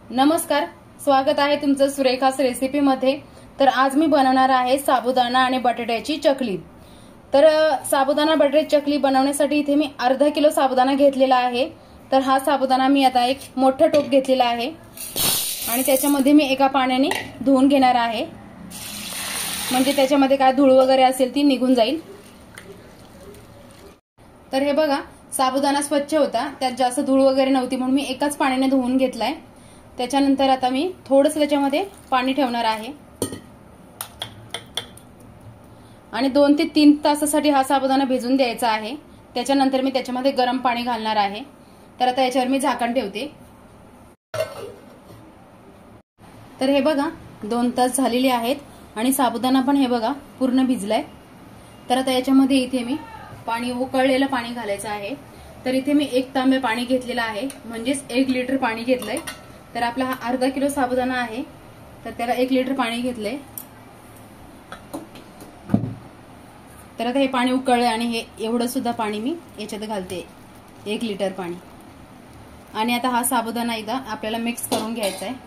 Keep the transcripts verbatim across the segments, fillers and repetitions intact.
नमस्कार, स्वागत आहे तुमचं सुरेखास रेसिपी मध्ये। तर आज मी बनवणार आहे साबुदाणा आणि बटाट्याची चकली। तर साबुदाणा बटाट्याची चकली बनवण्यासाठी इथे मी अर्धा किलो साबुदाणा घेतलेला आहे। तर हा साबुदाणा मी आता एक मोठं टोप घेतलेला आहे आणि त्याच्यामध्ये मी एका पाण्याने धुवून घेणार आहे, म्हणजे त्याच्यामध्ये काय धूळ वगैरे असेल ती निघून जाईल। तर हे बघा, साबुदाणा स्वच्छ होता, त्यात जास्त धूळ वगैरे नव्हती, म्हणून मी एकाच पाण्याने धुवून घेतलाय। त्याच्यानंतर आता मी थोडंसं त्याच्यामध्ये पाणी ठेवणार आहे आणि दोन ते तीन तासासाठी हा साबुदाणा भिजून द्यायचा आहे। त्याच्यानंतर मी त्याच्यामध्ये गरम पाणी घालणार आहे। तर आता याच्यावर मी झाकण ठेवते। तर हे बघा, दोन तास झालेले आहेत आणि साबुदाणा पण हे बघा पूर्ण भिजलाय। तर आता याच्यामध्ये इथे मी पाणी उकळलेलं पाणी घालायचं आहे। तर इथे मी एक तांबे पाणी घेतलेलं आहे, म्हणजेच एक लिटर पाणी घेतलंय। तर आपला हा अर्धा किलो साबुदाणा आहे, तर त्याला एक लिटर पाणी घेतलंय। तर आता हे पाणी उकळलंय आणि हे एवढं सुद्धा पाणी मी याच्यात घालते, एक लिटर पाणी। आणि आता हा साबुदाणा एकदा आपल्याला मिक्स करून घ्यायचा आहे।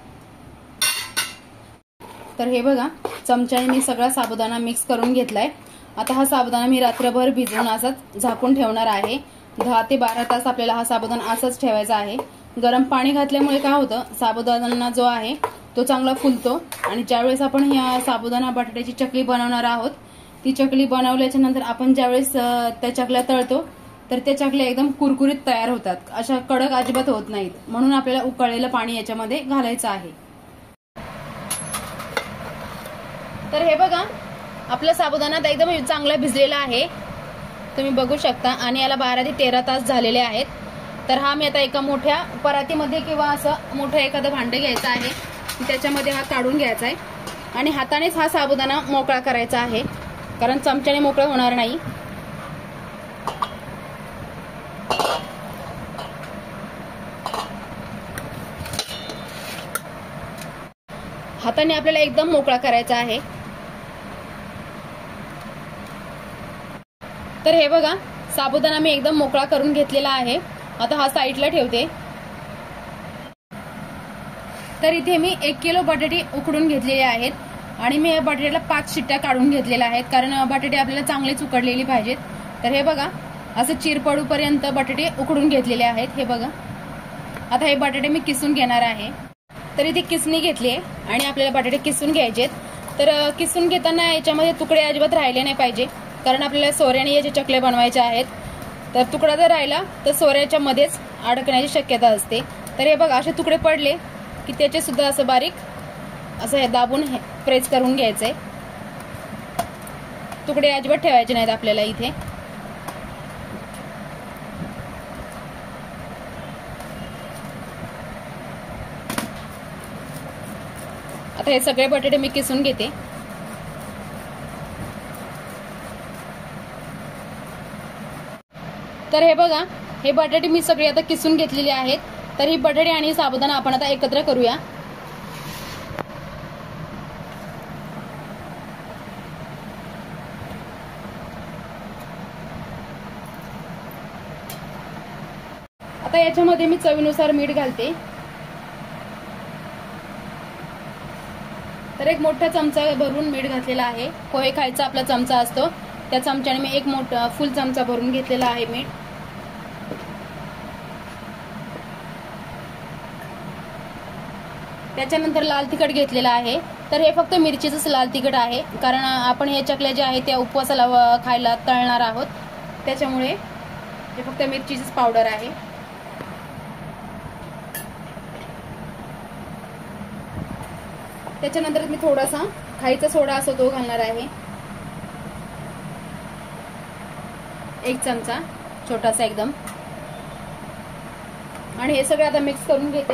तर हे बघा, चमच्याने मी सगळा साबुदाणा मिक्स करून घेतलाय। आता हा साबुदाणा मी रात्रभर भिजवून असाच झाकून ठेवणार आहे। दहा ते बारा तास आपल्याला हा साबुदाणा असाच ठेवायचा आहे। गरम पाणी घातल्यामुळे काय होतं, साबुदाणा जो आहे तो चांगला फुलतो आणि ज्यावेळेस आपण ह्या साबुदाणा बटाट्याची चकली बनवणार आहोत, ती चकली बनवल्याच्या नंतर आपण ज्यावेळेस त्या चकल्या तळतो तर त्या चकल्या एकदम कुरकुरीत तयार होतात, अशा कडक अजिबात होत नाहीत। म्हणून आपल्याला उकळलेलं पाणी याच्यामध्ये घालायचं आहे। तर हे बघा, आपला साबुदाणा एकदम चांगला भिजलेला आहे, तुम्ही बघू शकता। आणि याला बारा ते तेरा तास झालेले आहेत। तर हा मी आता एका मोठ्या परातीमध्ये किंवा असं मोठं एखादं भांडं घ्यायचं आहे, त्याच्यामध्ये हा काढून घ्यायचा आहे आणि हातानेच हा साबुदाणा मोकळा करायचा आहे, कारण चमच्याने मोकळा होणार नाही। हाताने आपल्याला एकदम मोकळा करायचा आहे। तर हे बघा, साबुदाणा मी एकदम मोकळा करून घेतलेला आहे। आता हा साईडला ठेवते। तर इथे मी एक किलो बटाटे उकडून घेतलेले आहेत आणि मी या बटाट्याला पाच शिट्ट्या काढून घेतलेल्या आहेत, कारण बटाटे आपल्याला चांगलेच उकडलेली पाहिजेत। तर हे बघा, असं चिरपडूपर्यंत बटाटे उकडून घेतलेले आहेत। हे बघा, आता हे बटाटे मी किसून घेणार आहे। तर इथे किसणी घेतली आहे आणि आपल्याला बटाटे किसून घ्यायचेत। तर किसून घेताना याच्यामध्ये तुकडे अजिबात राहिले नाही पाहिजे, कारण आपल्याला सोऱ्याने याचे चकले बनवायचे आहेत। तर तुकडा जर राहिला तर सोऱ्याच्या मध्येच अडकण्याची शक्यता असते। तर हे बघा, असे तुकडे पडले की त्याचे सुद्धा असं बारीक असं हे दाबून प्रेस करून घ्यायचंय। तुकडे अजिबात ठेवायचे नाहीत आपल्याला इथे। आता हे सगळे बटाटे मी किसून घेते। तर हे बघा, हे बटाटे मी सगळे आता किसून घेतलेले आहेत। तर ही बटाटे आणि साबुदाणा आपण आता एकत्र करूया। आता याच्यामध्ये मी चवीनुसार मीठ घालते। तर एक मोठा चमचा भरून मीठ घातलेला आहे। पोहे खायचा आपला चमचा असतो, त्या चमच्याने मी एक मोठा फुल चमचा भरून घेतलेला आहे मीठ। त्याच्यानंतर लाल तिखट घेतलेला आहे। तर हे फक्त मिरचीचंच लाल तिखट आहे, कारण आपण हे चकल्या ज्या आहेत त्या उपवासाला खायला तळणार आहोत, त्याच्यामुळे हे फक्त मिरचीचीच पावडर आहे। त्याच्यानंतर मी थोडासा खायचा सोडा असतो तो घालणार आहे, एक चमचा छोटासा एकदम। आणि हे सगळं आता मिक्स करून घेते।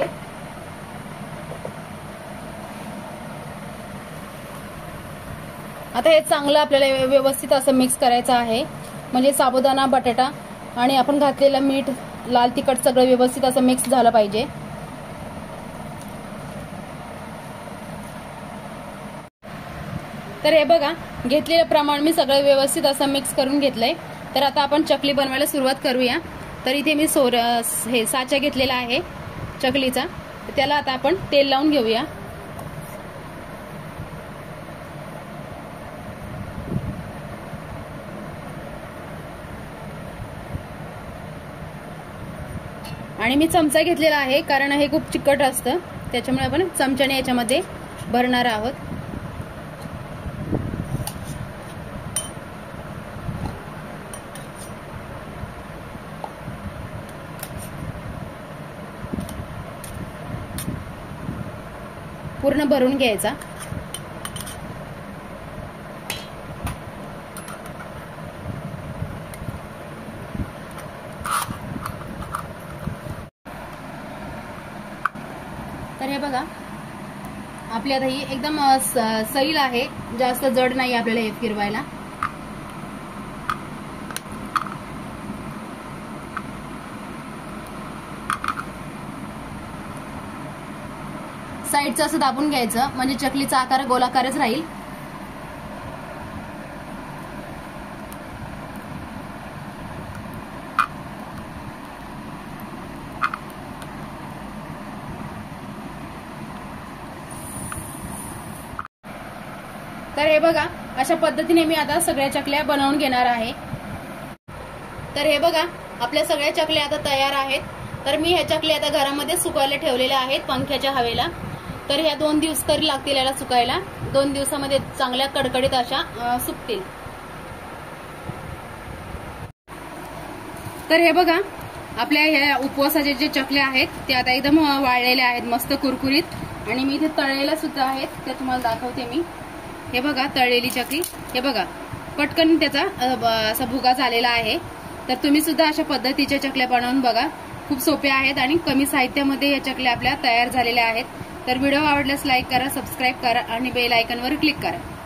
आता हे चांगलं आपल्याला व्यवस्थित असं मिक्स करायचं आहे, म्हणजे साबुदाणा, बटाटा आणि आपण घातलेलं मीठ, लाल तिखट सगळं व्यवस्थित असं मिक्स झालं पाहिजे। तर हे बघा, घेतलेलं प्रमाण मी सगळं व्यवस्थित असं मिक्स करून घेतलंय। तर आता आपण चकली बनवायला सुरुवात करूया। तर इथे मी सोर हे साचा घेतलेला आहे चकलीचा, त्याला आता आपण तेल लावून घेऊया. आणि मी चमचा घेतलेला आहे कारण हे खूप चिकट असतं, त्याच्यामुळे आपण चमच्याने याच्यामध्ये भरणार आहोत. पूर्ण भरून घ्यायचा. तर हे बघा आपली आता ही एकदम सैल आहे, जास्त जड नाही आपल्याला हे फिरवायला. साईडचं असं दाबून घ्यायचं म्हणजे चकलीचा आकार गोलाकारच राहील. तर हे बघा अशा पद्धतीने मी आता सगळ्या चकल्या बनवून घेणार आहे. तर हे बघा आपल्या सगळ्या चकल्या आता तयार आहेत. तर मी ह्या चकल्या आता घरामध्ये सुकायला ठेवलेल्या आहेत पंख्याच्या हवेला. तर ह्या दोन दिवस तरी लागतील याला सुकायला. दोन दिवसामध्ये चांगल्या कडकडीत अशा सुकतील. तर हे बघा आपल्या ह्या उपवासाचे जे चकल्या आहेत ते आता एकदम वाळलेल्या आहेत, मस्त कुरकुरीत. आणि मी इथे तळलेल्या सुद्धा आहेत, ते तुम्हाला दाखवते मी. हे बघा तळलेली चकली, हे बघा पटकन त्याचा असा भुगा झालेला आहे. तर तुम्ही सुद्धा अशा पद्धतीच्या चकल्या बनवून बघा, खूप सोप्या आहेत आणि कमी साहित्यामध्ये या चकल्या आपल्या तयार झालेल्या आहेत. तर व्हिडिओ आवडल्यास लाईक करा, सबस्क्राईब करा आणि बेल आयकॉनवर क्लिक करा.